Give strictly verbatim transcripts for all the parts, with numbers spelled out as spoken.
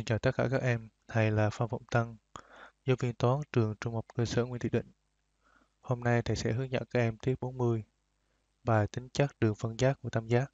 chào tất cả các em, thầy là Phan Vọng Tân, giáo viên toán trường Trung học cơ sở Nguyễn Thị Định. Hôm nay thầy sẽ hướng dẫn các em tiết bốn mươi, bài tính chất đường phân giác của tam giác.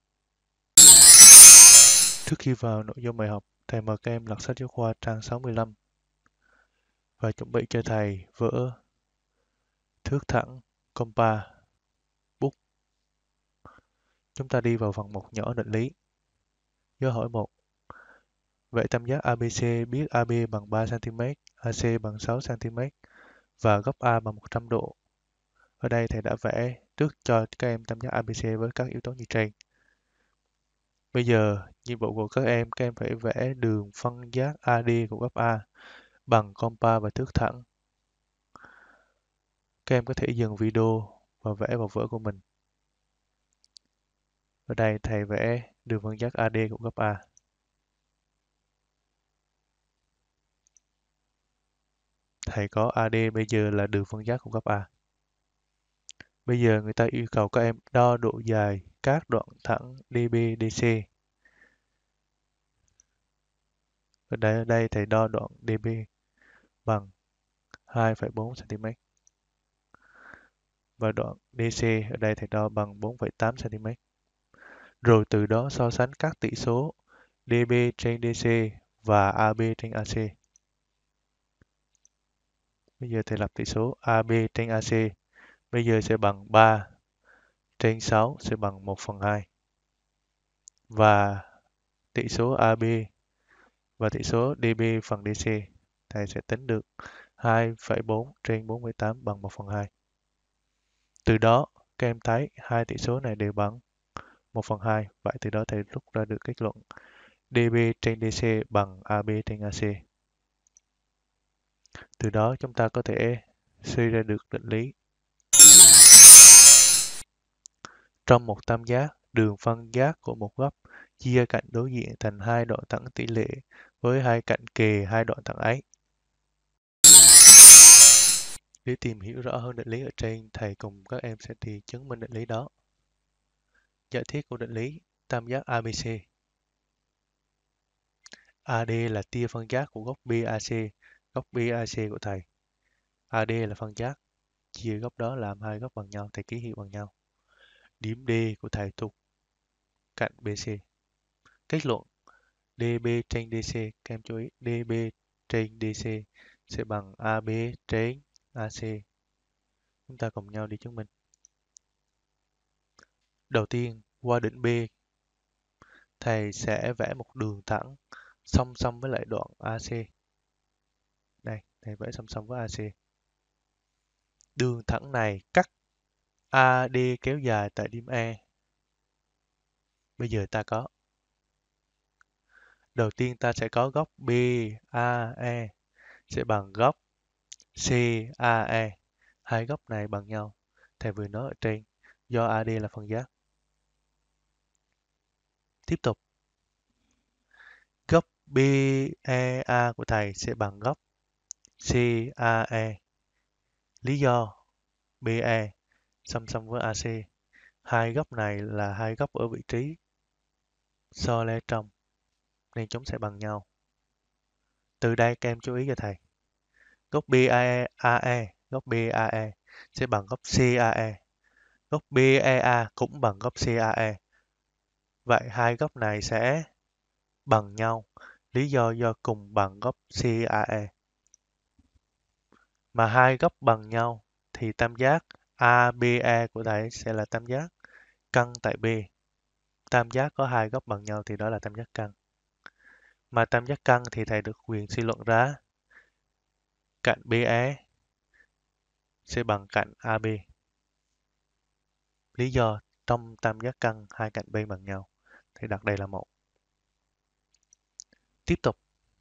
Trước khi vào nội dung bài học, thầy mời các em lật sách giáo khoa trang sáu mươi lăm và chuẩn bị cho thầy vở, thước thẳng, compa, bút. Chúng ta đi vào phần một nhỏ định lý. Câu hỏi một. Vẽ tam giác a bê xê biết a bê bằng ba xăng ti mét, a xê bằng sáu xăng ti mét và góc A bằng một trăm độ. Ở đây thầy đã vẽ trước cho các em tam giác a bê xê với các yếu tố như trên. Bây giờ, nhiệm vụ của các em, các em phải vẽ đường phân giác a đê của góc A bằng compa và thước thẳng. Các em có thể dừng video và vẽ vào vở của mình. Ở đây thầy vẽ đường phân giác a đê của góc A. Thầy có a đê bây giờ là đường phân giác của góc A. Bây giờ người ta yêu cầu các em đo độ dài các đoạn thẳng đê bê, đê xê. Ở đây, ở đây thầy đo đoạn đê bê bằng hai phẩy bốn xăng ti mét. Và đoạn đê xê ở đây thầy đo bằng bốn phẩy tám xăng ti mét. Rồi từ đó so sánh các tỷ số đê bê trên đê xê và a bê trên a xê. Bây giờ thầy lập tỷ số a bê trên a xê. Bây giờ sẽ bằng ba trên sáu sẽ bằng một phần hai. Và tỷ số a bê và tỷ số đê bê phần đê xê. Thầy sẽ tính được hai phẩy bốn trên bốn mươi tám bằng một phần hai. Từ đó, các em thấy hai tỷ số này đều bằng một phần hai. Vậy từ đó thầy rút ra được kết luận đê bê trên đê xê bằng a bê trên a xê. Từ đó chúng ta có thể suy ra được định lý. Trong một tam giác, đường phân giác của một góc chia cạnh đối diện thành hai đoạn thẳng tỷ lệ với hai cạnh kề hai đoạn thẳng ấy. Để tìm hiểu rõ hơn định lý ở trên, thầy cùng các em sẽ đi chứng minh định lý đó. Giải thiết của định lý tam giác a bê xê. a đê là tia phân giác của góc bê a xê, góc bê a xê của thầy. a đê là phân giác, chia góc đó làm hai góc bằng nhau, thầy ký hiệu bằng nhau. Điểm D của thầy thuộc cạnh bê xê. Kết luận đê bê trên đê xê, các em chú ý, đê bê trên đê xê sẽ bằng a bê trên a xê. Chúng ta cùng nhau đi chứng minh. Đầu tiên, qua đỉnh B, thầy sẽ vẽ một đường thẳng song song với lại đoạn a xê. Đây, thầy vẽ song song với a xê. Đường thẳng này cắt a đê kéo dài tại điểm E. Bây giờ ta có. Đầu tiên ta sẽ có góc bê a e sẽ bằng góc xê a e. Hai góc này bằng nhau. Thầy vừa nói ở trên, do a đê là phân giác. Tiếp tục. Góc bê e a của thầy sẽ bằng góc xê a e. Lý do bê e song song với a xê. Hai góc này là hai góc ở vị trí so le trong, nên chúng sẽ bằng nhau. Từ đây các em chú ý cho thầy. Góc bê a e, góc bê a e sẽ bằng góc xê a e. Góc bê e a cũng bằng góc xê a e. Vậy hai góc này sẽ bằng nhau. Lý do do cùng bằng góc xê a e. Mà hai góc bằng nhau thì tam giác a bê e của thầy sẽ là tam giác căn tại B. Tam giác có hai góc bằng nhau thì đó là tam giác căn. Mà tam giác căn thì thầy được quyền suy luận ra cạnh bê e sẽ bằng cạnh a bê. Lý do trong tam giác căn hai cạnh bên bằng nhau, thầy đặt đây là một. Tiếp tục.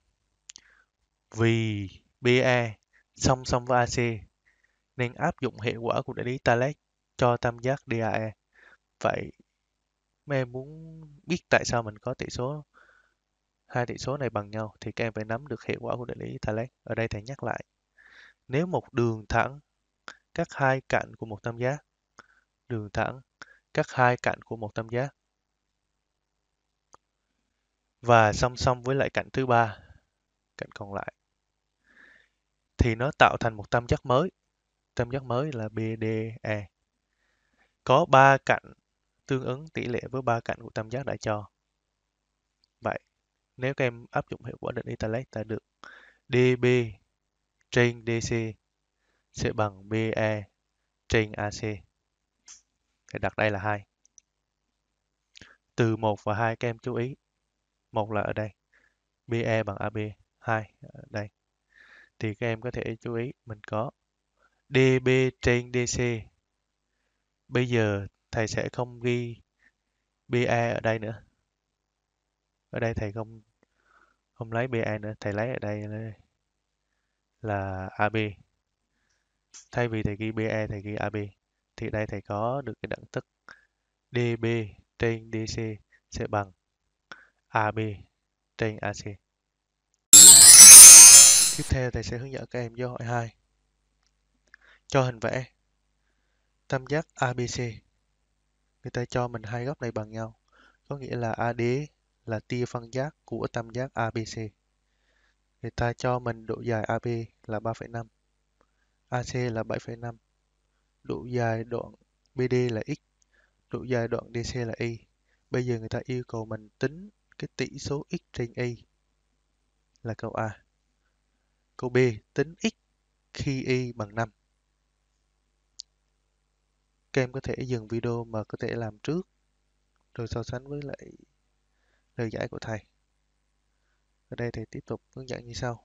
Vì bê e song song với a xê nên áp dụng hệ quả của đại lý Thales cho tam giác đê a e. Vậy mấy em muốn biết tại sao mình có tỷ số hai tỷ số này bằng nhau thì các em phải nắm được hệ quả của đại lý Thales. Ở đây thầy nhắc lại. Nếu một đường thẳng cắt hai cạnh của một tam giác, đường thẳng cắt hai cạnh của một tam giác và song song với lại cạnh thứ ba, cạnh còn lại, thì nó tạo thành một tam giác mới. Tam giác mới là bê đê e. Có ba cạnh tương ứng tỷ lệ với ba cạnh của tam giác đã cho. Vậy, nếu các em áp dụng hiệu quả định Interlake ta được đê bê trên đê xê sẽ bằng bê e trên a xê. Thì đặt đây là hai. Từ một và hai các em chú ý. Một là ở đây, bê e bằng a bê, hai ở đây. Thì các em có thể chú ý mình có đê bê trên đê xê. Bây giờ thầy sẽ không ghi bê e ở đây nữa. Ở đây thầy không không lấy bê e nữa, thầy lấy ở đây là a bê. Thay vì thầy ghi bê e thầy ghi a bê. Thì đây thầy có được cái đẳng thức đê bê trên đê xê sẽ bằng a bê trên a xê. Tiếp theo thầy sẽ hướng dẫn các em câu hỏi hai. Cho hình vẽ tam giác a bê xê. Người ta cho mình hai góc này bằng nhau. Có nghĩa là a đế là tia phân giác của tam giác a bê xê. Người ta cho mình độ dài a bê là ba phẩy năm, a xê là bảy phẩy năm, độ dài đoạn bê đê là x, độ dài đoạn đê xê là y. Bây giờ người ta yêu cầu mình tính cái tỷ số x trên y là câu A. Câu B, tính x khi y bằng năm. Các em có thể dừng video mà có thể làm trước rồi so sánh với lại lời giải của thầy. Ở đây thầy tiếp tục hướng dẫn như sau.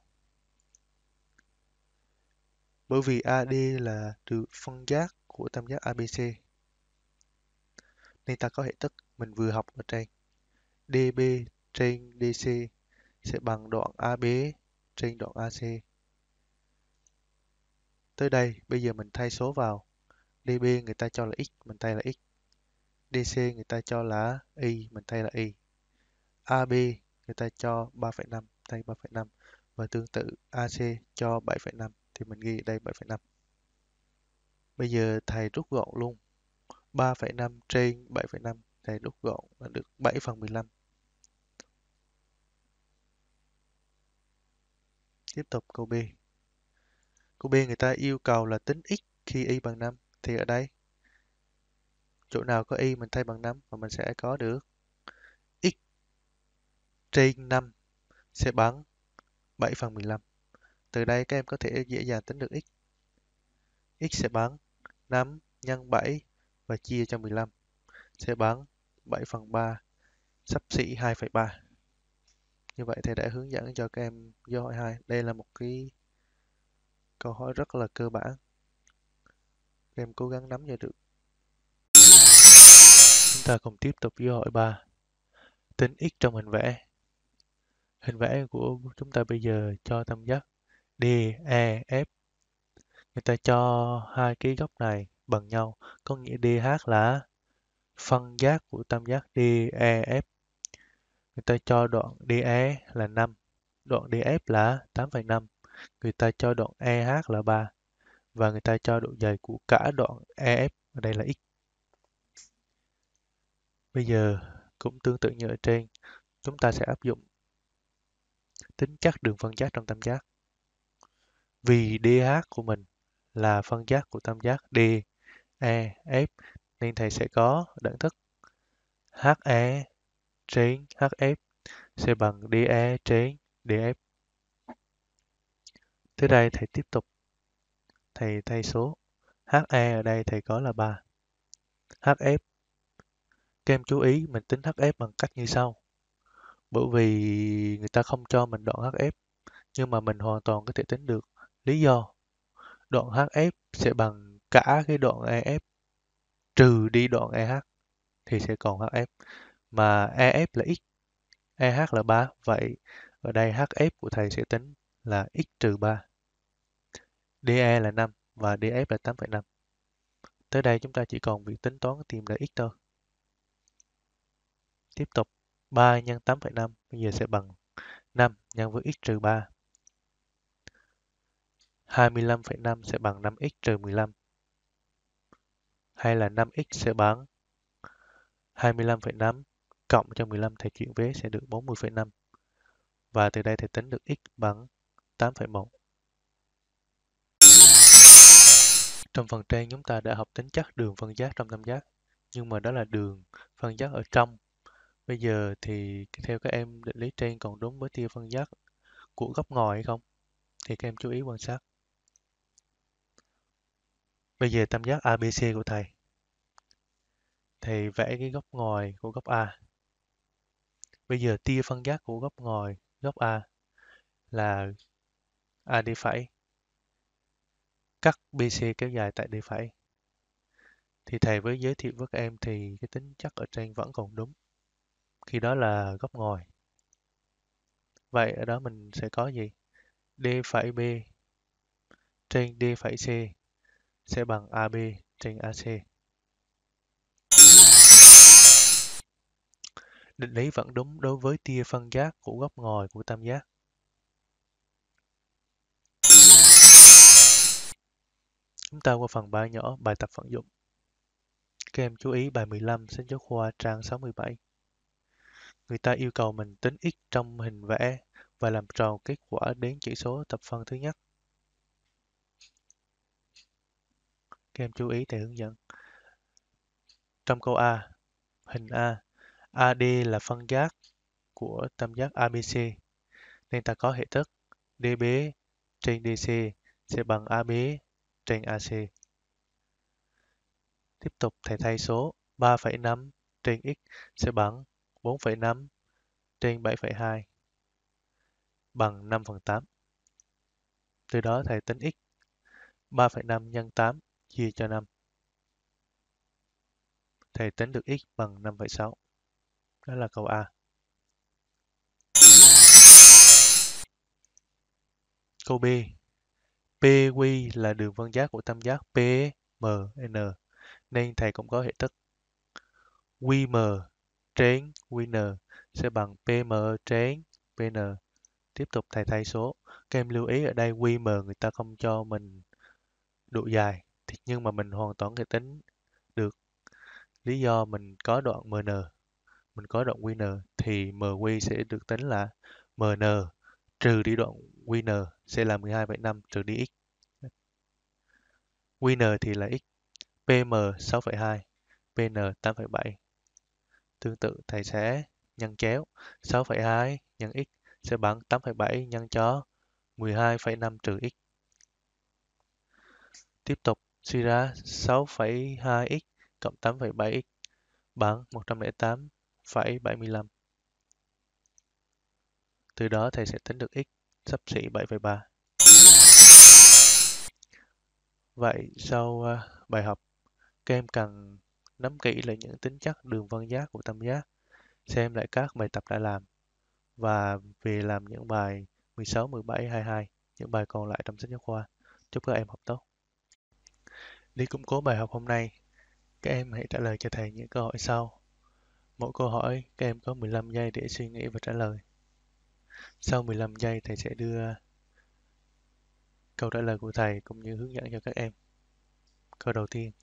Bởi vì a đê là được phân giác của tam giác a bê xê, nên ta có hệ thức mình vừa học ở trên. đê bê trên đê xê sẽ bằng đoạn a bê trên đoạn a xê. Tới đây, bây giờ mình thay số vào. đê bê người ta cho là x, mình thay là x. đê xê người ta cho là y, mình thay là y. a bê người ta cho ba phẩy năm, thay ba phẩy năm. Và tương tự a xê cho bảy phẩy năm, thì mình ghi ở đây bảy phẩy năm. Bây giờ thầy rút gọn luôn. ba phẩy năm trên bảy phẩy năm, thầy rút gọn là được bảy phần mười lăm. Tiếp tục câu B. Câu B người ta yêu cầu là tính x khi y bằng năm. Thì ở đây, chỗ nào có y mình thay bằng năm và mình sẽ có được x trên năm sẽ bằng bảy phần mười lăm. Từ đây các em có thể dễ dàng tính được x. X sẽ bằng năm nhân bảy và chia cho mười lăm sẽ bằng bảy phần ba, xấp xỉ hai phẩy ba. Như vậy thầy đã hướng dẫn cho các em câu hỏi hai. Đây là một cái câu hỏi rất là cơ bản. Các em cố gắng nắm cho được. Chúng ta cùng tiếp tục câu hỏi ba. Tính x trong hình vẽ. Hình vẽ của chúng ta bây giờ cho tam giác đê e ép. Người ta cho hai cái góc này bằng nhau, có nghĩa đê hát là phân giác của tam giác đê e ép. Người ta cho đoạn đê e là năm, đoạn đê ép là tám phẩy năm. Người ta cho đoạn e hát là ba và người ta cho độ dài của cả đoạn e ép ở đây là x. Bây giờ cũng tương tự như ở trên, chúng ta sẽ áp dụng tính chất đường phân giác trong tam giác. Vì đê hát của mình là phân giác của tam giác đê e ép nên thầy sẽ có đẳng thức hát e trên hát ép sẽ bằng đê e trên đê ép. Tới đây thầy tiếp tục, thầy thay số. hát e ở đây thầy có là ba. hát ép, các em chú ý mình tính hát ép bằng cách như sau. Bởi vì người ta không cho mình đoạn hát ép, nhưng mà mình hoàn toàn có thể tính được. Lý do, đoạn hát ép sẽ bằng cả cái đoạn e ép trừ đi đoạn e hát thì sẽ còn hát ép. Mà e ép là x, e hát là ba, vậy ở đây hát ép của thầy sẽ tính là x trừ ba. đê e là năm và đê ép là tám phẩy năm. Tới đây chúng ta chỉ còn việc tính toán tìm là x thôi. Tiếp tục, ba nhân tám phẩy năm bây giờ sẽ bằng năm nhân với x trừ ba. hai mươi lăm phẩy năm sẽ bằng năm x trừ mười lăm. Hay là năm x sẽ bằng hai mươi lăm phẩy năm cộng cho mười lăm thầy chuyển vế sẽ được bốn mươi phẩy năm. Và từ đây thầy tính được x bằng tám phẩy một. Trong phần trên chúng ta đã học tính chất đường phân giác trong tam giác, nhưng mà đó là đường phân giác ở trong. Bây giờ thì theo các em định lý trên còn đúng với tia phân giác của góc ngoài hay không? Thì các em chú ý quan sát. Bây giờ tam giác a bê xê của thầy. Thầy vẽ cái góc ngoài của góc A. Bây giờ tia phân giác của góc ngoài góc A là a đê phẩy cắt bê xê kéo dài tại D phẩy. Thì thầy với giới thiệu với các em thì cái tính chất ở trên vẫn còn đúng. Khi đó là góc ngoài. Vậy ở đó mình sẽ có gì? D phẩy B trên D phẩy C sẽ bằng a bê trên a xê. Định lý vẫn đúng đối với tia phân giác của góc ngoài của tam giác. Chúng ta qua phần bài nhỏ, bài tập vận dụng. Các em chú ý bài mười lăm sách giáo khoa trang sáu mươi bảy. Người ta yêu cầu mình tính x trong hình vẽ và làm tròn kết quả đến chỉ số tập phân thứ nhất. Các em chú ý thầy hướng dẫn. Trong câu A, hình A, a đê là phân giác của tam giác a bê xê, nên ta có hệ thức đê bê trên đê xê sẽ bằng a bê trên a xê. Tiếp tục thầy thay số ba phẩy năm trên x sẽ bằng bốn phẩy năm trên bảy phẩy hai bằng năm phần tám. Từ đó thầy tính x ba phẩy năm nhân tám chia cho năm. Thầy tính được x bằng năm phẩy sáu. Đó là câu A. Câu B. pê quy là đường phân giác của tam giác pê em en, nên thầy cũng có hệ thức quy em trên quy en sẽ bằng pê em trên pê en. Tiếp tục thầy thay số. Các em lưu ý ở đây quy em người ta không cho mình độ dài, thì nhưng mà mình hoàn toàn có thể tính được. Lý do mình có đoạn em en, mình có đoạn quy en thì em quy sẽ được tính là em en trừ đi đoạn quy en sẽ là mười hai phẩy năm trừ đi x. Quy en thì là x, pê em sáu phẩy hai, pê en tám phẩy bảy. Tương tự thầy sẽ nhân chéo sáu phẩy hai nhân x sẽ bằng tám phẩy bảy nhân cho mười hai phẩy năm trừ x. Tiếp tục suy ra sáu phẩy hai x cộng tám phẩy bảy x bằng một trăm lẻ tám phẩy bảy mươi lăm. Từ đó thầy sẽ tính được x xấp xỉ bảy phẩy ba. Vậy sau uh, bài học, các em cần nắm kỹ lại những tính chất đường phân giác của tam giác, xem lại các bài tập đã làm và về làm những bài mười sáu, mười bảy, hai mươi hai, những bài còn lại trong sách giáo khoa. Chúc các em học tốt. Để củng cố bài học hôm nay, các em hãy trả lời cho thầy những câu hỏi sau. Mỗi câu hỏi các em có mười lăm giây để suy nghĩ và trả lời. Sau mười lăm giây thầy sẽ đưa câu trả lời của thầy cũng như hướng dẫn cho các em. Câu đầu tiên.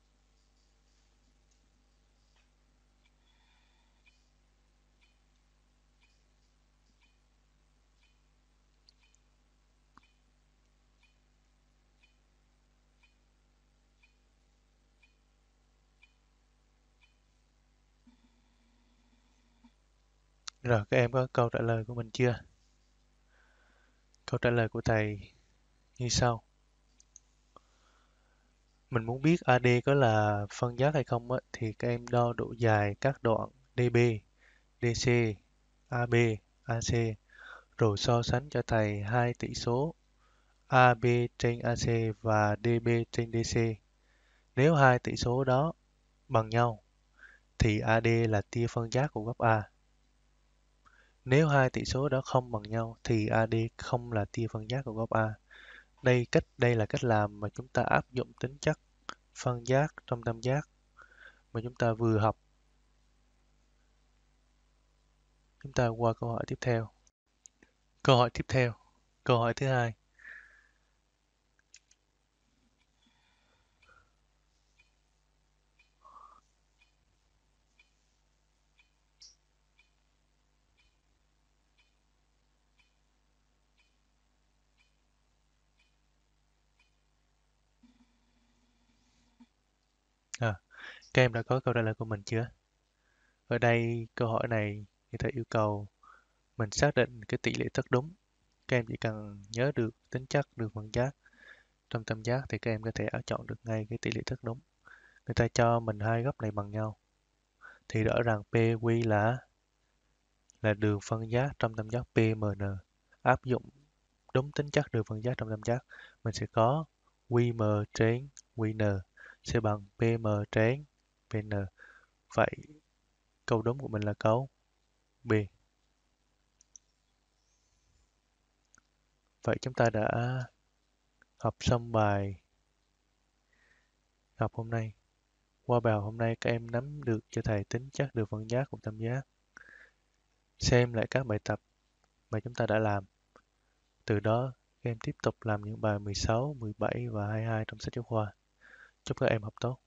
Rồi các em có câu trả lời của mình chưa? Câu trả lời của thầy như sau. Mình muốn biết a đê có là phân giác hay không á, thì các em đo độ dài các đoạn đê bê, đê xê, a bê, a xê, rồi so sánh cho thầy hai tỷ số a bê trên a xê và đê bê trên đê xê. Nếu hai tỷ số đó bằng nhau, thì a đê là tia phân giác của góc A. Nếu hai tỷ số đó không bằng nhau, thì a đê không là tia phân giác của góc A. Đây cách đây là cách làm mà chúng ta áp dụng tính chất phân giác trong tam giác mà chúng ta vừa học. Chúng ta qua câu hỏi tiếp theo. Câu hỏi tiếp theo. Câu hỏi thứ hai. Các em đã có câu trả lời của mình chưa? Ở đây câu hỏi này người ta yêu cầu mình xác định cái tỷ lệ tất đúng. Các em chỉ cần nhớ được tính chất đường phân giác trong tam giác thì các em có thể áp chọn được ngay cái tỷ lệ tất đúng. Người ta cho mình hai góc này bằng nhau thì rõ ràng pê quy là là đường phân giác trong tam giác pê em en. Áp dụng đúng tính chất đường phân giác trong tam giác, mình sẽ có quy em trên quy en sẽ bằng pê em trên pê en. Vậy câu đúng của mình là câu B. Vậy chúng ta đã học xong bài học hôm nay. Qua bài học hôm nay các em nắm được cho thầy tính chất đường phân giác của tam giác. Xem lại các bài tập mà chúng ta đã làm. Từ đó các em tiếp tục làm những bài mười sáu, mười bảy và hai mươi hai trong sách giáo khoa. Chúc các em học tốt.